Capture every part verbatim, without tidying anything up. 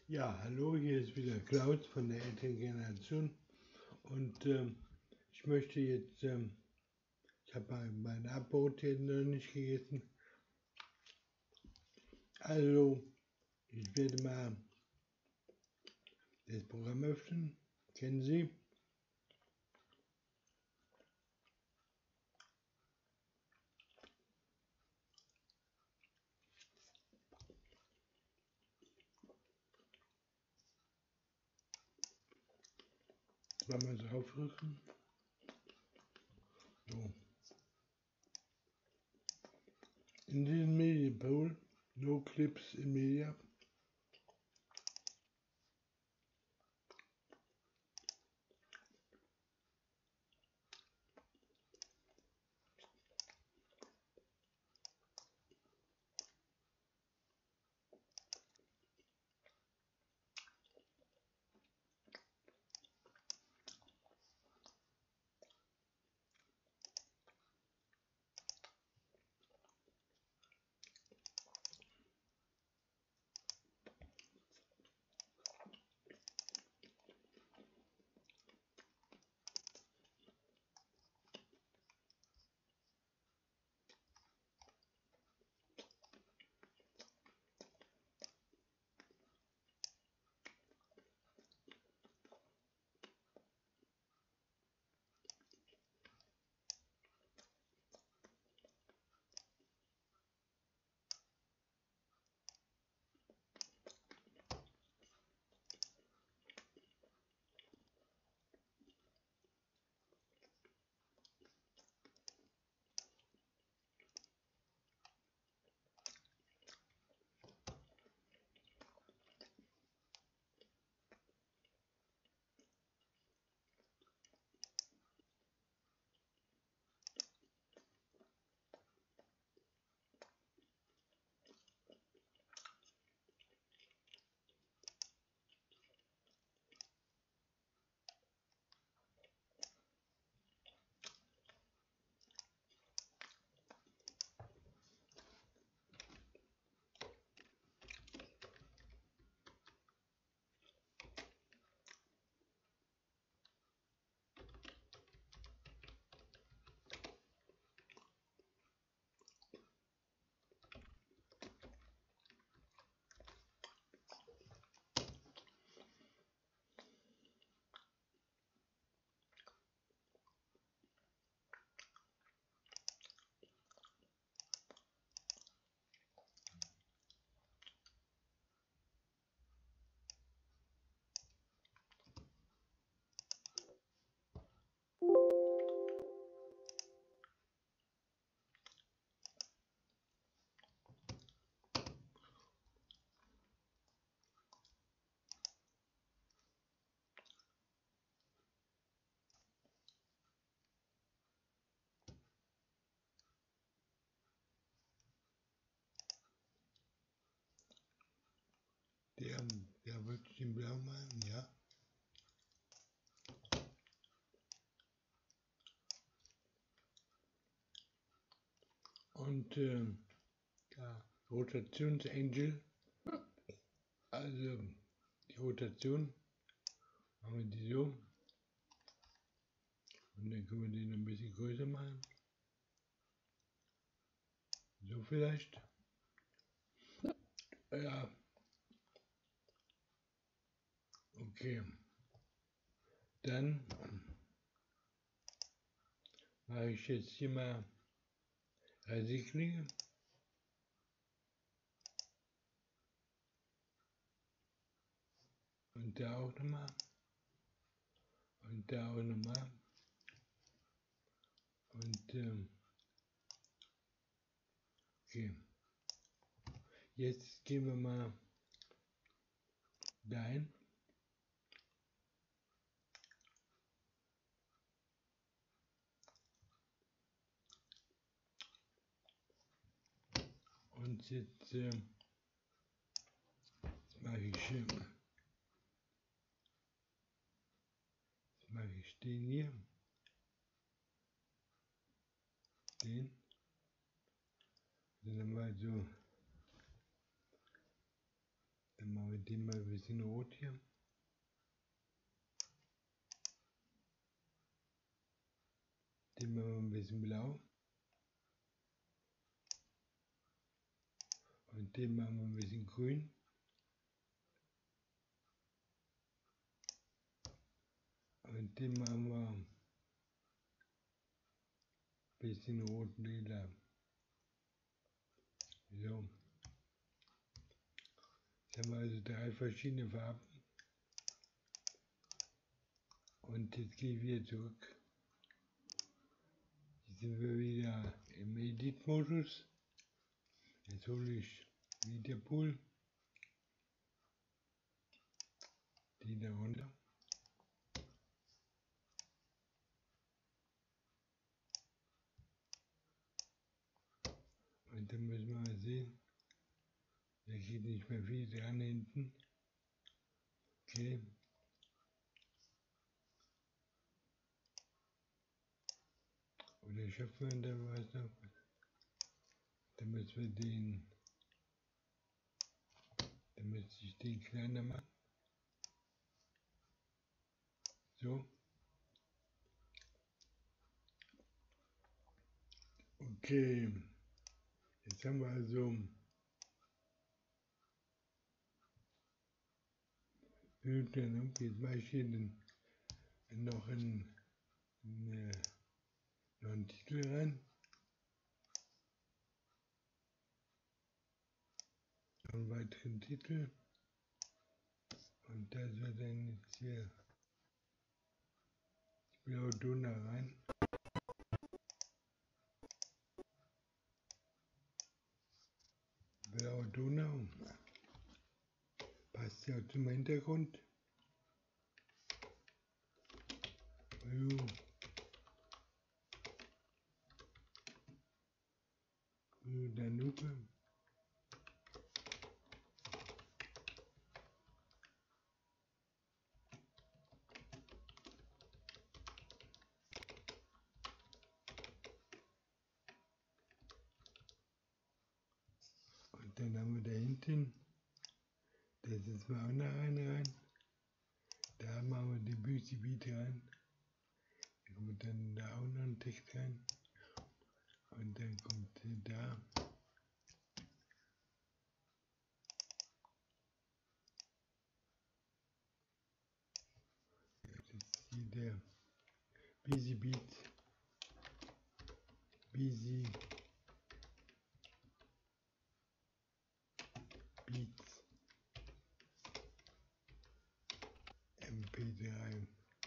Ja, hallo, hier ist wieder Klaus von der älteren Generation und ähm, ich möchte jetzt, ähm, ich habe mein Abendbrot hier noch nicht gegessen, also ich werde mal das Programm öffnen, kennen Sie? Zweimal draufdrücken, so. In diesem Media Pool, no clips in Media. Der, der wird den blau malen, ja. Und ähm, ja, Rotationsangel, also die Rotation, machen wir die so. Und dann können wir den ein bisschen größer machen. So vielleicht. Ja. Okay. Dann mache ich jetzt hier mal Rasierklinge. Und da auch nochmal. Und da auch nochmal. Und ähm, okay. Jetzt gehen wir mal dahin. Und jetzt äh, mache ich, äh, mache ich den hier. Den. Dann mal so. Dann machen wir den mal ein bisschen rot hier. Den machen wir ein bisschen blau. Und den machen wir ein bisschen grün. Und den machen wir ein bisschen rot und lila. So. Jetzt haben wir also drei verschiedene Farben. Und jetzt gehe ich wieder zurück. Jetzt sind wir wieder im Edit-Modus. Jetzt hole ich Media Pool. Die da runter. Und dann müssen wir mal sehen. Da geht nicht mehr viel dran hinten. Okay. Oder schaffen wir da was noch? Dann müssen wir den, dann müsste ich den kleiner machen. So. Okay. Jetzt haben wir also jetzt mache ich hier den, noch, einen, eine, noch einen Titel rein. Noch einen weiteren Titel. Und da soll dann jetzt hier die blaue Donau rein. Blaue Donau. Passt ja zum Hintergrund. Jo. Danube. Und dann haben wir da hinten, da setzen wir auch noch einen rein. Da machen wir die Büsi Beat rein. Da kommt dann da auch noch ein Text rein. Und dann kommt da. Das ist hier der Busy Beat. Busy Beats M P drei.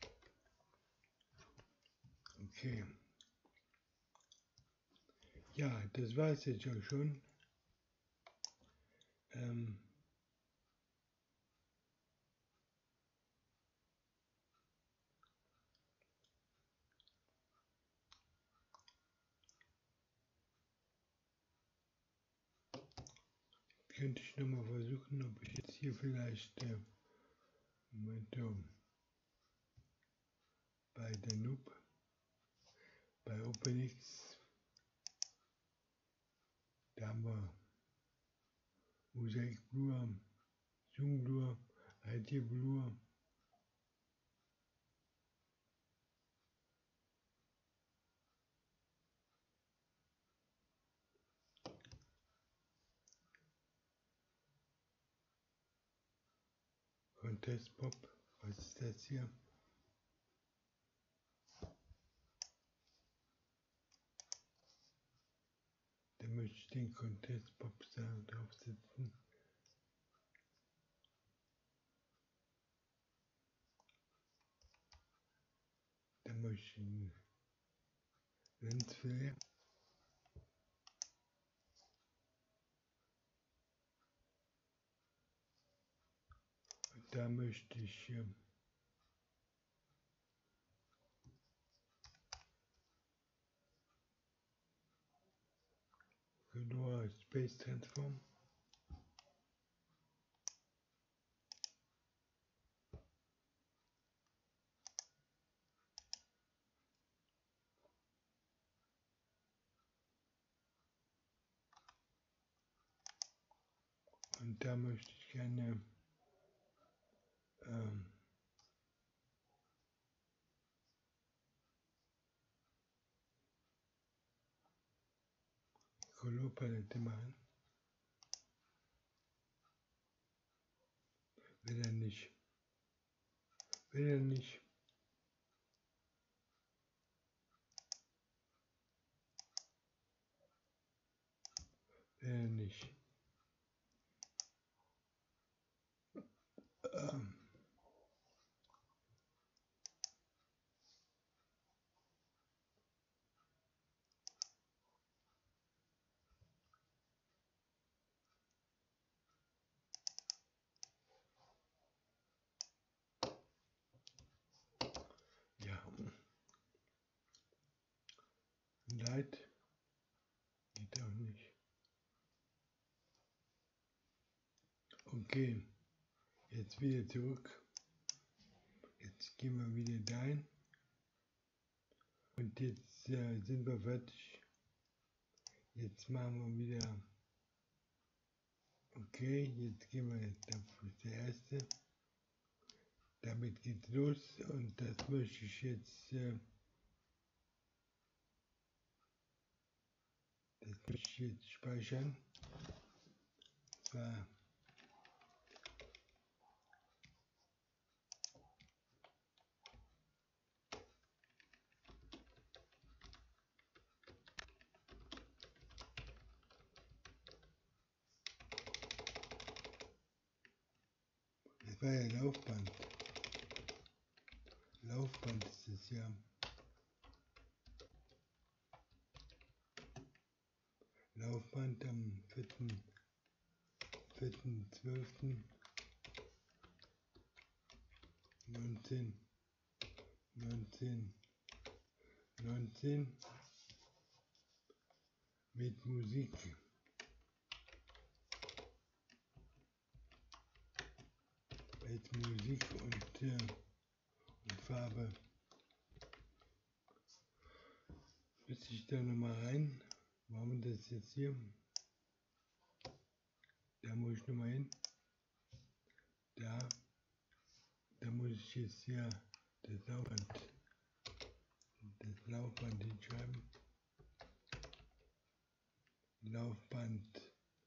Okay. Ja, das war es jetzt auch schon. Ähm, könnte ich nochmal versuchen, ob ich jetzt hier vielleicht äh, Moment, um, bei der Noob, bei OpenX, da haben wir Mosaic Blur, Zoom Blur, I D Blur. Contest Pop, was ist das hier? Da möchte ich den Contest Pop draufsetzen. Da möchte ich einen Lensflare. Und da möchte ich äh, Fedora Space Transform. Und da möchte ich gerne ähm, Colorpalette machen. Will er nicht. Will er nicht. Will er nicht. Ähm, ja. Light geht auch nicht. Okay, jetzt wieder zurück. Jetzt gehen wir wieder dahin. Und jetzt äh, sind wir fertig. Jetzt machen wir wieder. Okay, jetzt gehen wir auf das erste. Damit geht's los und das möchte ich jetzt. Äh, das möchte ich jetzt speichern. Zwar das war ja Laufband. Laufband ist es ja. Laufband am vierten zwölften neunzehn neunzehn neunzehn mit Musik. Mit Musik und, äh, und Farbe. Müsste ich da nochmal rein? Machen wir das jetzt hier? Da muss ich nochmal hin. Da. Da muss ich jetzt hier das Laufband, das Laufband hinschreiben. Laufband.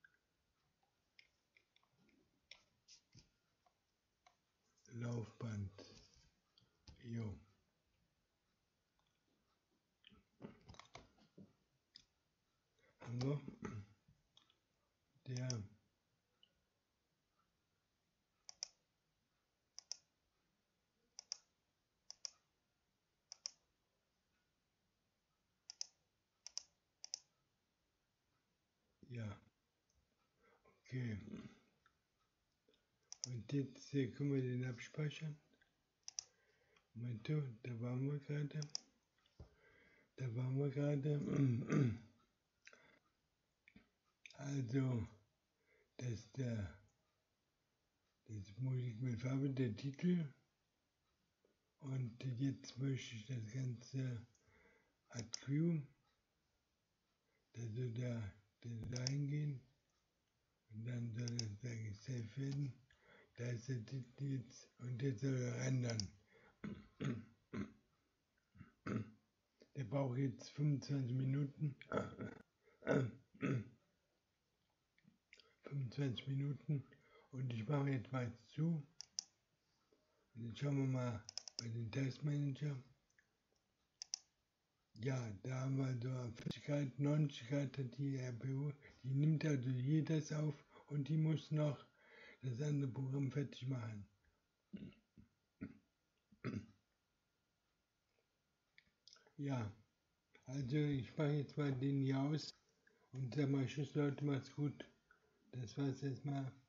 Laufband. Jo. Haben wir. Der. Ja. Okay. Und jetzt äh, können wir den abspeichern. Moment, da waren wir gerade. Da waren wir gerade. Also, das ist der, das Musik mit Farbe, der Titel. Und jetzt möchte ich das Ganze Add Q. Da soll da, da hingehen. Und dann soll es da gesaved werden. Da ist der Titel jetzt. Und jetzt soll er rendern. Der braucht jetzt fünfundzwanzig Minuten. fünfundzwanzig Minuten. Und ich mache jetzt mal zu. Und jetzt schauen wir mal bei den Testmanager. Ja, da haben wir so vierzig Grad, neunzig Grad hat die R P U. Die nimmt also hier das auf und die muss noch das andere Programm fertig machen. Ja, also ich mache jetzt mal den hier aus und sag mal Tschüss Leute, macht's gut. Das war's jetzt mal.